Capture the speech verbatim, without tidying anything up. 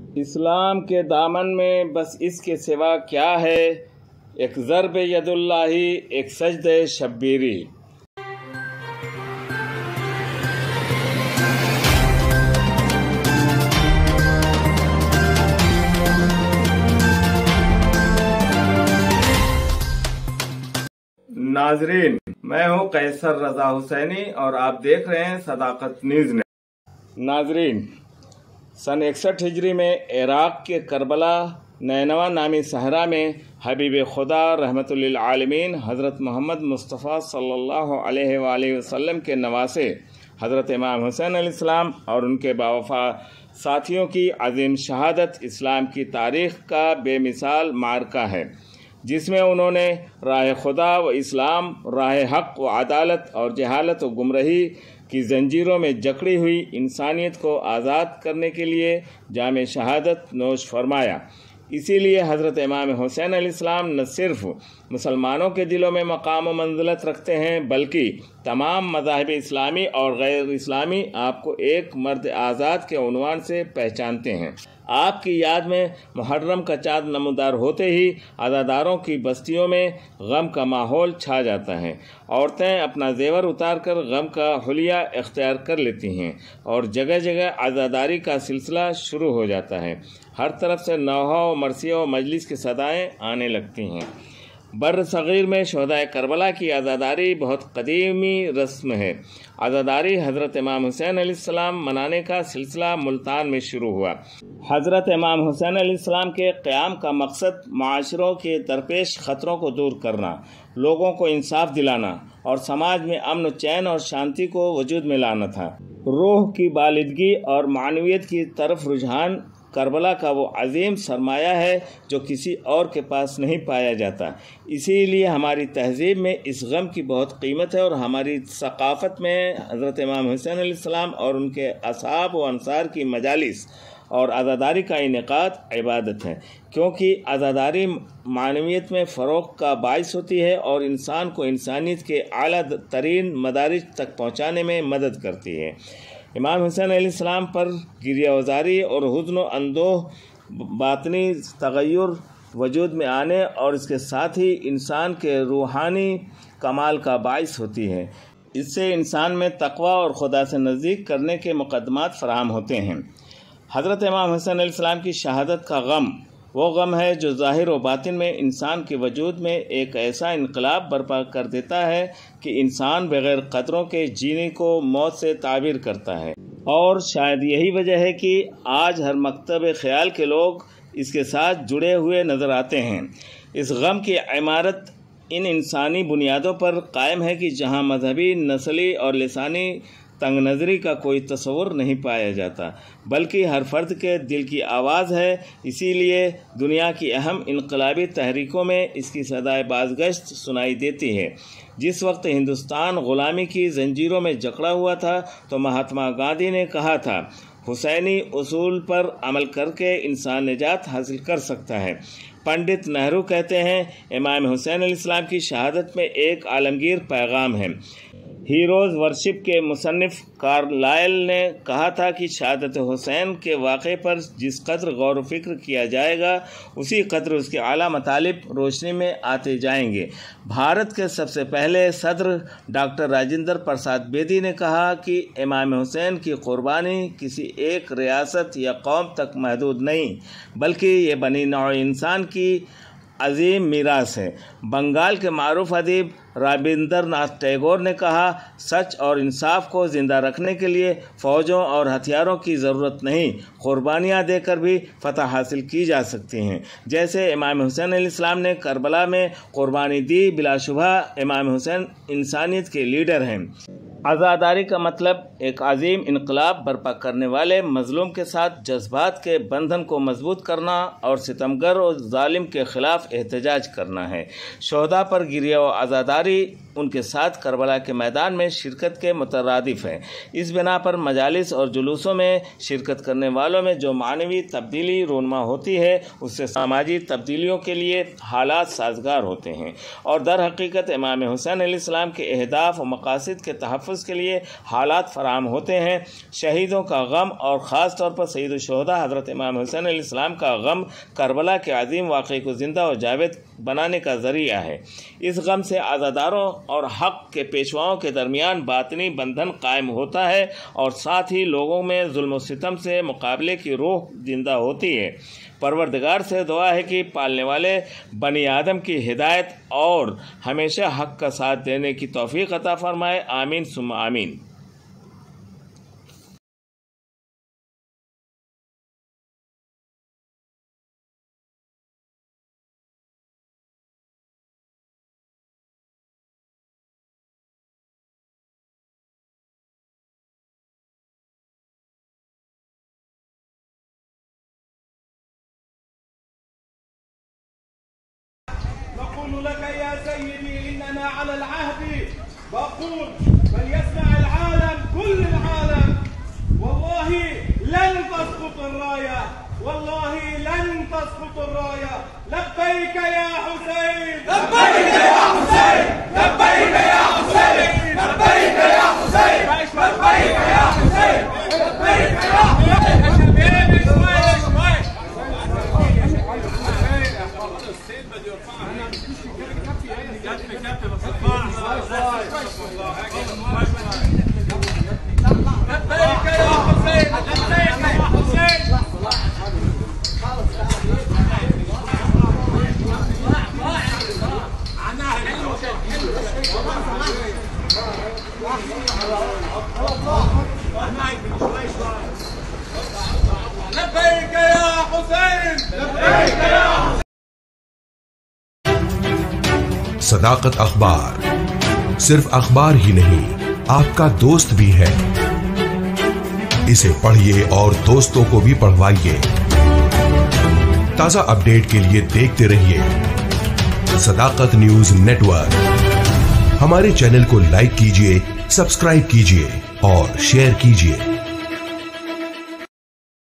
اسلام کے دامن میں بس اس کے سوا کیا ہے، ایک ضرب ید اللہ، ایک سجدہ شبیری۔ ناظرین، میں ہوں قیصر رضا حسینی اور آپ دیکھ رہے ہیں صداقت نیوز۔ ناظرین، سن اکسٹھ ہجری میں عراق کے کربلا نینوا نامی صحرا میں حبیب خدا رحمت للعالمین حضرت محمد مصطفیٰ صلی اللہ علیہ وآلہ وسلم کے نواسے حضرت امام حسین علیہ السلام اور ان کے باوفا ساتھیوں کی عظیم شہادت اسلام کی تاریخ کا بے مثال معرکہ ہے، جس میں انہوں نے راہ خدا و اسلام، راہ حق و عدالت اور جہالت و گمراہی کی زنجیروں میں جکڑی ہوئی انسانیت کو آزاد کرنے کے لیے جام شہادت نوش فرمایا۔ اسی لیے حضرت امام حسین علیہ السلام نہ صرف مسلمانوں کے دلوں میں مقام و منزلت رکھتے ہیں، بلکہ تمام مذاہب اسلامی اور غیر اسلامی آپ کو ایک مرد آزاد کے عنوان سے پہچانتے ہیں۔ آپ کی یاد میں محرم کا چاند نمودار ہوتے ہی عزاداروں کی بستیوں میں غم کا ماحول چھا جاتا ہے۔ عورتیں اپنا زیور اتار کر غم کا حلیہ اختیار کر لیتی ہیں اور جگہ جگہ عزاداری کا سلسلہ شروع ہو جاتا ہے۔ ہر طرف سے نوحہ و مرثیہ و مجلس کی صدائیں آنے لگتی ہیں۔ بر صغیر میں شہدائے کربلا کی عزاداری بہت قدیمی رسم ہے۔ عزاداری حضرت امام حسین علیہ السلام منانے کا سلسلہ ملتان میں شروع ہوا۔ حضرت امام حسین علیہ السلام کے قیام کا مقصد معاشروں کے درپیش خطروں کو دور کرنا، لوگوں کو انصاف دلانا اور سماج میں امن و چین اور شانتی کو وجود میں لانا تھا۔ روح کی بالادگی اور معنویت کی طرف رجحان کربلا کا وہ عظیم سرمایہ ہے جو کسی اور کے پاس نہیں پایا جاتا۔ اسی لیے ہماری تہذیب میں اس غم کی بہت قیمت ہے اور ہماری ثقافت میں حضرت امام حسین علیہ السلام اور ان کے اصحاب و انصار کی مجالس اور عزاداری کا انعقاد عبادت ہے، کیونکہ عزاداری معنویت میں فروغ کا باعث ہوتی ہے اور انسان کو انسانیت کے اعلیٰ ترین مدارج تک پہنچانے میں مدد کرتی ہے۔ امام حسین علیہ السلام پر گریہ وزاری اور حزن و اندوہ باطنی تغیر وجود میں آنے اور اس کے ساتھ ہی انسان کے روحانی کمال کا باعث ہوتی ہے۔ اس سے انسان میں تقوی اور خدا سے نزدیک کرنے کے مقدمات فراہم ہوتے ہیں۔ حضرت امام حسین علیہ السلام کی شہادت کا غم وہ غم ہے جو ظاہر و باطن میں انسان کے وجود میں ایک ایسا انقلاب برپا کر دیتا ہے کہ انسان بغیر قدروں کے جینے کو موت سے تعبیر کرتا ہے، اور شاید یہی وجہ ہے کہ آج ہر مکتب خیال کے لوگ اس کے ساتھ جڑے ہوئے نظر آتے ہیں۔ اس غم کی عمارت ان انسانی بنیادوں پر قائم ہے کہ جہاں مذہبی، نسلی اور لسانی تنگ نظری کا کوئی تصور نہیں پایا جاتا، بلکہ ہر فرد کے دل کی آواز ہے۔ اسی لیے دنیا کی اہم انقلابی تحریکوں میں اس کی صدائے بازگشت سنائی دیتی ہے۔ جس وقت ہندوستان غلامی کی زنجیروں میں جکڑا ہوا تھا تو مہاتما گاندھی نے کہا تھا، حسینی اصول پر عمل کر کے انسان نجات حاصل کر سکتا ہے۔ پنڈت نہرو کہتے ہیں، امام حسین علیہ السلام کی شہادت میں ایک عالمگیر پیغام ہے۔ ہیروز ورشپ کے مصنف کارلائل نے کہا تھا کہ شہادت حسین کے واقعے پر جس قدر غور و فکر کیا جائے گا، اسی قدر اس کے اعلیٰ مطالب روشنی میں آتے جائیں گے۔ بھارت کے سب سے پہلے صدر ڈاکٹر راجندر پرساد بیدی نے کہا کہ امام حسین کی قربانی کسی ایک ریاست یا قوم تک محدود نہیں، بلکہ یہ بنی نوع انسان کی عظیم میراث ہے۔ بنگال کے معروف ادیب رابندر ناتھ ٹیگور نے کہا، سچ اور انصاف کو زندہ رکھنے کے لیے فوجوں اور ہتھیاروں کی ضرورت نہیں، قربانیاں دے کر بھی فتح حاصل کی جا سکتی ہیں۔ جیسے امام حسین علیہ السلام نے کربلا میں قربانی دی، بلا شبہ امام حسین انسانیت کے لیڈر ہیں۔ عزاداری کا مطلب ایک عظیم انقلاب برپا کرنے والے مظلوم کے ساتھ جذبات کے بندھن کو مضبوط کرنا اور ستمگر و ظالم کے خلاف احتجاج کرنا ہے۔ شہداء پر گریہ و عزاداری ان کے ساتھ کربلا کے میدان میں شرکت کے مترادف ہیں۔ اس بنا پر مجالس اور جلوسوں میں شرکت کرنے والوں میں جو معنوی تبدیلی رونما ہوتی ہے اس سے سماجی تبدیلیوں کے لیے حالات سازگار ہوتے ہیں اور در حقیقت امام حسین علیہ السلام کے اہداف و مقاصد کے تحفظ کے لیے حالات فراہم ہوتے ہیں۔ شہیدوں کا غم اور خاص طور پر سید الشہداء حضرت امام حسین علیہ السلام کا غم کربلا کے عظیم واقعے کو زندہ و جاوید بنانے کا ذریعہ ہے۔ اس غم سے عزاداروں اور حق کے پیشواؤں کے درمیان باطنی بندھن قائم ہوتا ہے اور ساتھ ہی لوگوں میں ظلم و ستم سے مقابلے کی روح زندہ ہوتی ہے۔ پروردگار سے دعا ہے کہ پالنے والے بنی آدم کی ہدایت اور ہمیشہ حق کا ساتھ دینے کی توفیق عطا فرمائے، آمین ثم آمین۔ نقول لك يا سيدي إننا على العهد بقول فليسمع العالم كل العالم والله لن تسقط الراية، والله لن تسقط الراية. لبيك يا حسين، لبيك يا حسين، لبيك يا حسين، لبيك يا حسين، لبيك يا حسين، لبيك يا حسين. لبيك يا حسين، لبيك يا حسين. صداقت اخبار صرف اخبار ہی نہیں، آپ کا دوست بھی ہے۔ اسے پڑھیے اور دوستوں کو بھی پڑھوائیے۔ تازہ اپڈیٹ کے لیے دیکھتے رہیے صداقت نیوز نیٹ ورک۔ ہمارے چینل کو لائک کیجیے، سبسکرائب کیجیے اور شیئر کیجیے۔